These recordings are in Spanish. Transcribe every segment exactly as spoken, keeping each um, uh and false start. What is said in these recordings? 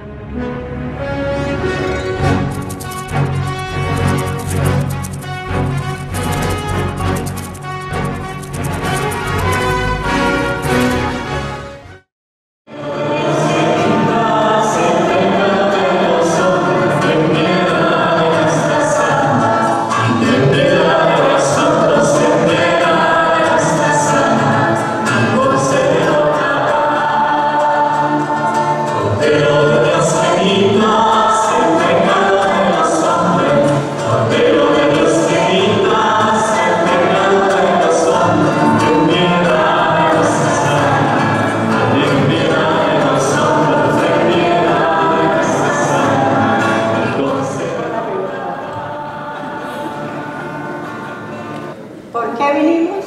¿Por qué vinimos?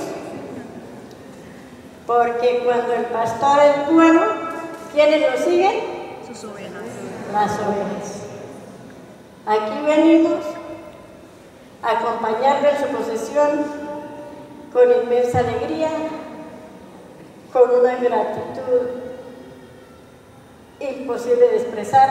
Porque cuando el pastor es bueno, ¿quiénes lo siguen? Sus ovejas. Las ovejas. Aquí venimos a acompañarle en su posesión con inmensa alegría, con una gratitud imposible de expresar,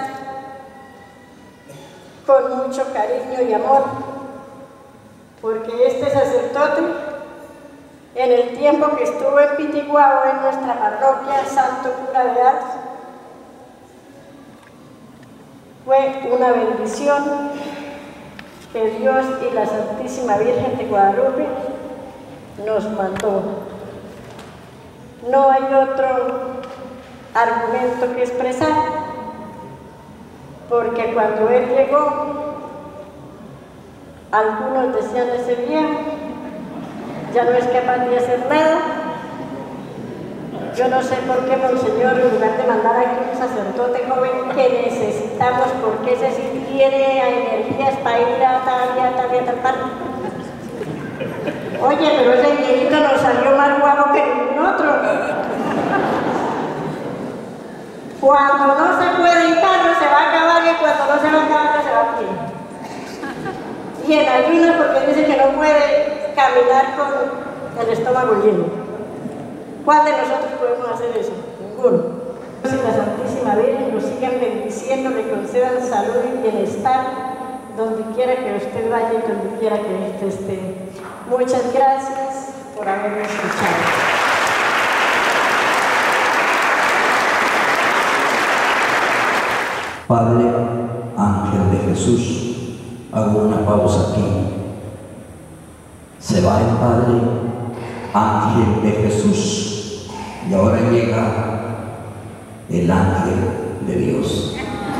con mucho cariño y amor, porque este sacerdote, en el tiempo que estuvo en Pitiguao, en nuestra parroquia Santo Cura de Ars, fue una bendición que Dios y la Santísima Virgen de Guadalupe nos mandó. No hay otro argumento que expresar, porque cuando él llegó, algunos decían ese viejo ya no es capaz de hacer nada. Yo no sé por qué Monseñor, en lugar de mandar aquí un sacerdote joven que necesitamos, porque ese sí tiene energías para ir a tal y a tal y a tal parte. Oye, pero ese viejito nos salió más guapo que ningún otro. Cuando no se puede en carro se va a acabar, y cuando no se va a acabar se va a pie. Y en ayunas porque dice que no puede caminar con el estómago lleno. ¿Cuál de nosotros podemos hacer eso? Ninguno. Si la Santísima Virgen nos sigan bendiciendo, le concedan salud y bienestar donde quiera que usted vaya y donde quiera que usted esté. Muchas gracias por haberme escuchado. Padre Ángel de Jesús, hago una pausa aquí. Se va el Padre Ángel de Jesús y ahora llega el ángel de Dios.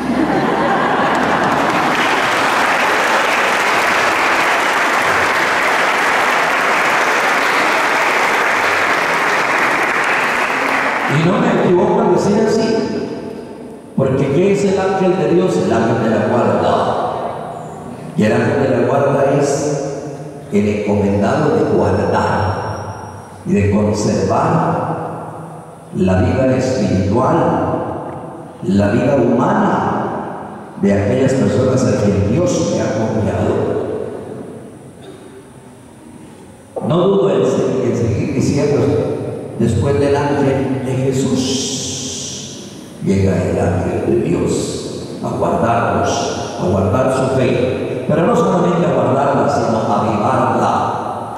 Y no me equivoco al decir así, porque ¿qué es el ángel de Dios? El ángel de la guarda. Y el ángel de la guarda es el encomendado de guardar y de conservar la vida espiritual, la vida humana de aquellas personas a quien Dios le ha confiado. No dudo en, en seguir diciendo, después del ángel de Jesús, llega el ángel de Dios a guardarnos, a guardar su fe, pero no solamente a guardarla, sino a avivarla.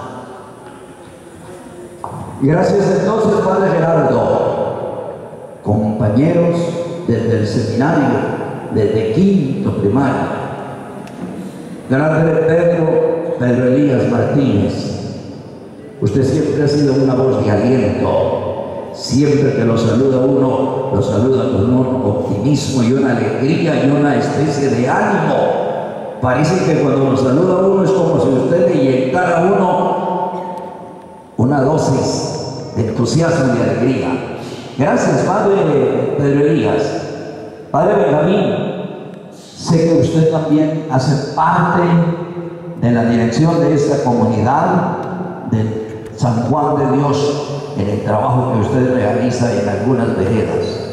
Gracias entonces, Padre Gerardo, compañeros desde el seminario, desde quinto primario. Grande Pedro, Pedro Elías Martínez, usted siempre ha sido una voz de aliento. Siempre que lo saluda uno, lo saluda con un optimismo y una alegría y una especie de ánimo. Parece que cuando lo saluda uno es como si usted le inyectara a uno una dosis de entusiasmo y de alegría. Gracias, Padre Pedro Elías. Padre Benjamín, sé que usted también hace parte de la dirección de esta comunidad de San Juan de Dios en el trabajo que usted realiza en algunas veredas.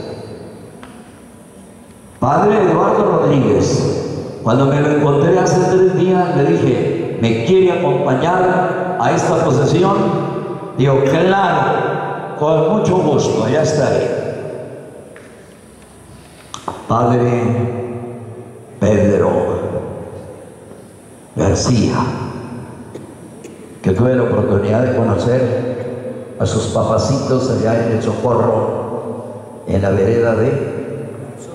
Padre Eduardo Rodríguez, cuando me lo encontré hace tres días, le dije, ¿me quiere acompañar a esta procesión? Digo, claro, con mucho gusto, ya estaré. Padre Pedro García, que tuve la oportunidad de conocer a sus papacitos allá en el Socorro, en la vereda de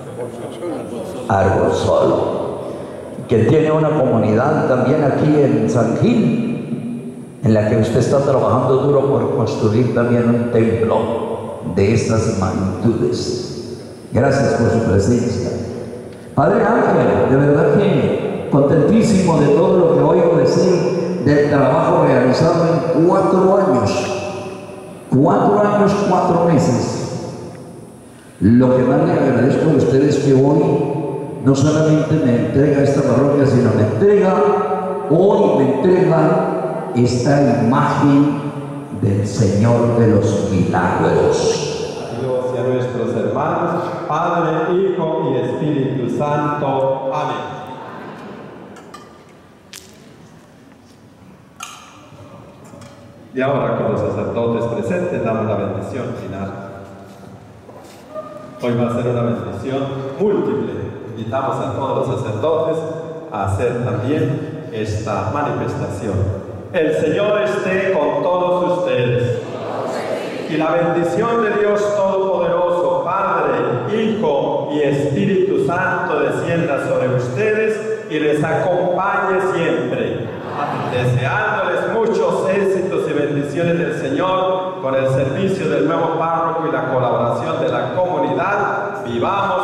Argosol, que tiene una comunidad también aquí en San Gil, en la que usted está trabajando duro por construir también un templo de estas magnitudes. Gracias por su presencia. Padre Ángel, de verdad que contentísimo de todo lo que oigo decir del trabajo realizado en cuatro años. Cuatro años, cuatro meses. Lo que más le agradezco a ustedes es que hoy no solamente me entrega esta parroquia, sino me entrega, hoy me entrega esta imagen del Señor de los Milagros. Dios y a nuestros hermanos, Padre, Hijo y Espíritu Santo. Amén. Y ahora con los sacerdotes presentes damos la bendición final. Hoy va a ser una bendición múltiple. Invitamos a todos los sacerdotes a hacer también esta manifestación. El Señor esté con todos ustedes. Y la bendición de Dios Todopoderoso, Padre, Hijo y Espíritu Santo descienda sobre ustedes y les acompañe siempre. Deseándoles muchos éxitos y bendiciones del Señor con el servicio del nuevo párroco y la colaboración de la comunidad. Vivamos